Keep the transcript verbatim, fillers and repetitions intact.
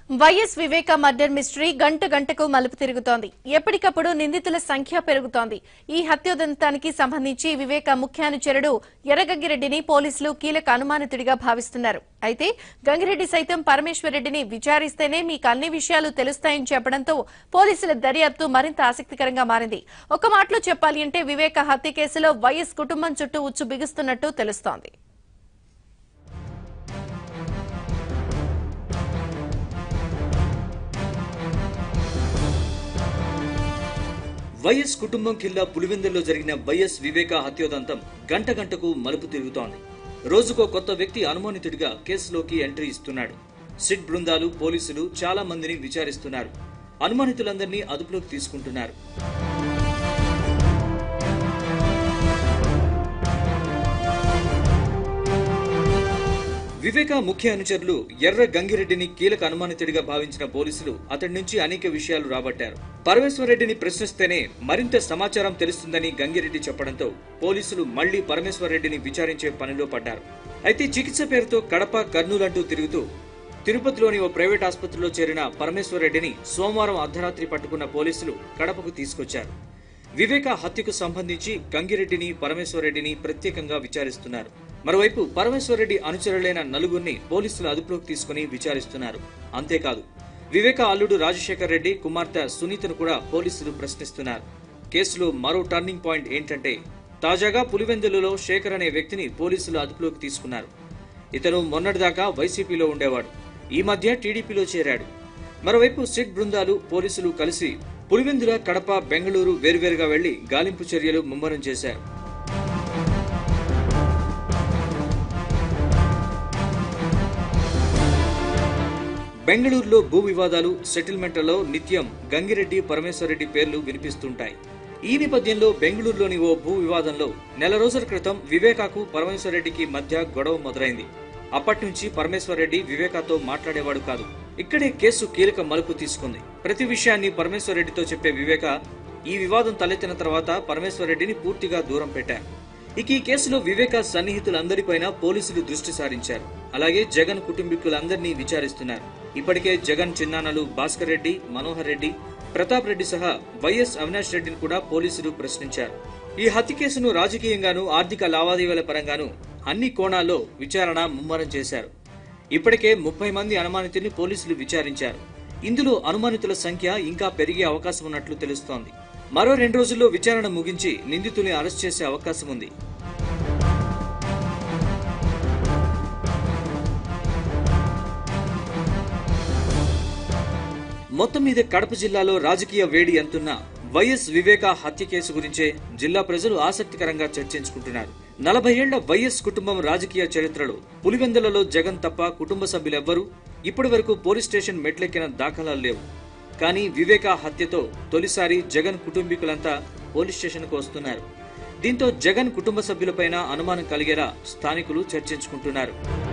YS వివేక murder mystery గంట గంటకు మలుపు తిరుగుతోంది. ఎప్పటికప్పుడు నిందితుల సంఖ్య పెరుగుతోంది. ఈ హత్యోదంతానికి సంబంధించి వివేక ముఖ్యానుచరుడు ఎర్రగంగిరెడ్డిని పోలీసులు కీలక అనుమానితుడిగా భావిస్తున్నారు. అయితే గంగిరెడ్డి సైతం పరమేశ్వరరెడ్డిని విచారిస్తేనే మీకు అన్ని విషయాలు తెలుస్తాయని చెప్పడంతో పోలీసుల దర్యాప్తు మరింత ఆసక్తికరంగా మారింది. ఒక మాటలో చెప్పాలి అంటే వివేక హత్య కేసులో వైఎస్ కుటుంబం చుట్టూ ఉచ్చు బిగుస్తున్నట్టు తెలుస్తోంది. వైఎస్ కుటుంబం కిల్లా పులివెందుల్లో జరిగిన వైఎస్ వివేక హత్యోదంతం గంట గంటకు మలుపు తిరుగుతోంది. రోజుకో కొత్త వ్యక్తి అనుమానితుడిగా కేసులోకి ఎంట్రీ ఇస్తున్నాడు. సిట్ బృందాలు, పోలీసులు చాలా మందిని విచారిస్తున్నారు. అనుమానితులందరినీ అదుపులోకి తీసుకుంటున్నారు. వివేక ముఖ్య అనుచరులు ఎర్ర గంగిరెడ్డిని కీలక అనుమానితుడిగా భావించిన పోలీసులు అతడి నుంచి అనేక విషయాలు రాబట్టారు. పరమేశ్వరరెడ్డిని ప్రశ్నిస్తేనే మరింత సమాచారం తెలుస్తుందని గంగిరెడ్డి చెప్పడంతో పోలీసులు మళ్లీ పరమేశ్వరరెడ్డిని విచారించే పనిలో పడ్డారు. అయితే చికిత్స పేరుతో కడప, కర్నూలు అంటూ తిరుగుతూ తిరుపతిలోని ఓ ప్రైవేట్ ఆసుపత్రిలో చేరిన పరమేశ్వరరెడ్డిని సోమవారం అర్ధరాత్రి పట్టుకున్న పోలీసులు కడపకు తీసుకొచ్చారు. వివేక హత్యకు సంబంధించి గంగిరెడ్డిని, పరమేశ్వరరెడ్డిని ప్రత్యేకంగా విచారిస్తున్నారు. మరోవైపు పరమేశ్వరరెడ్డి అనుచరులైన నలుగురిని పోలీసులు అదుపులోకి తీసుకుని విచారిస్తున్నారు. అంతేకాదు వివేక అల్లుడు రాజశేఖర్ రెడ్డి కుమార్తె సునీతను కూడా పోలీసులు ప్రశ్నిస్తున్నారు. కేసులో మరో టర్నింగ్ పాయింట్ ఏంటంటే తాజాగా పులివెందులలో శేఖర్ అనే వ్యక్తిని పోలీసులు అదుపులోకి తీసుకున్నారు. ఇతను మొన్నటిదాకా వైసీపీలో ఉండేవాడు. ఈ మధ్య టీడీపీలో చేరాడు. మరోవైపు సిట్ బృందాలు, పోలీసులు కలిసి పులివెందుల, కడప, బెంగళూరు వేర్వేరుగా వెళ్లి గాలింపు చర్యలు ముమ్మరం చేశారు. బెంగళూరులో భూ వివాదాలు, సెటిల్మెంట్లలో నిత్యం గంగిరెడ్డి, పరమేశ్వరరెడ్డి పేర్లు వినిపిస్తుంటాయి. ఈ నేపథ్యంలో బెంగళూరులోని ఓ భూ వివాదంలో నెల రోజుల క్రితం వివేకాకు, పరమేశ్వరరెడ్డికి మధ్య గొడవ మొదలైంది. అప్పటి నుంచి పరమేశ్వరరెడ్డి వివేకాతో మాట్లాడేవాడు కాదు. ఇక్కడే కేసు కీలక మలుపు తీసుకుంది. ప్రతి విషయాన్ని పరమేశ్వరరెడ్డితో చెప్పే వివేక ఈ వివాదం తలెత్తిన తర్వాత పరమేశ్వరరెడ్డిని పూర్తిగా దూరం పెట్టారు. ఇక ఈ కేసులో వివేక సన్నిహితులందరిపైన పోలీసులు దృష్టి సారించారు. అలాగే జగన్ కుటుంబీకులందరినీ విచారిస్తున్నారు. ఇప్పటికే జగన్ చిన్నాన్నలు భాస్కర్ రెడ్డి, మనోహర్ రెడ్డి, ప్రతాప్ రెడ్డి సహా వైఎస్ అవినాష్ రెడ్డిని కూడా పోలీసులు ప్రశ్నించారు. ఈ హత్య కేసును రాజకీయంగానూ, ఆర్థిక లావాదేవీల పరంగానూ అన్ని కోణాల్లో విచారణ ముమ్మరం చేశారు. ఇప్పటికే ముప్పై మంది అనుమానితుల్ని పోలీసులు విచారించారు. ఇందులో అనుమానితుల సంఖ్య ఇంకా పెరిగే అవకాశం ఉన్నట్లు తెలుస్తోంది. మరో రెండు రోజుల్లో విచారణ ముగించి నిందితుల్ని అరెస్ట్ చేసే అవకాశం ఉంది. మొత్తం మీద కడప జిల్లాలో రాజకీయ వేడి ఎంతున్నా వైఎస్ వివేక హత్య కేసు గురించే జిల్లా ప్రజలు ఆసక్తికరంగా చర్చించుకుంటున్నారు. నలభై ఏళ్ల వైఎస్ కుటుంబం రాజకీయ చరిత్రలో పులివెందులలో జగన్ తప్ప కుటుంబ సభ్యులెవ్వరూ ఇప్పటి వరకు పోలీస్ స్టేషన్ మెట్లెక్కిన దాఖలాలు లేవు. కానీ వివేక హత్యతో తొలిసారి జగన్ కుటుంబీకులంతా పోలీస్ స్టేషన్కు వస్తున్నారు. దీంతో జగన్ కుటుంబ సభ్యులపైన అనుమానం కలిగేలా స్థానికులు చర్చించుకుంటున్నారు.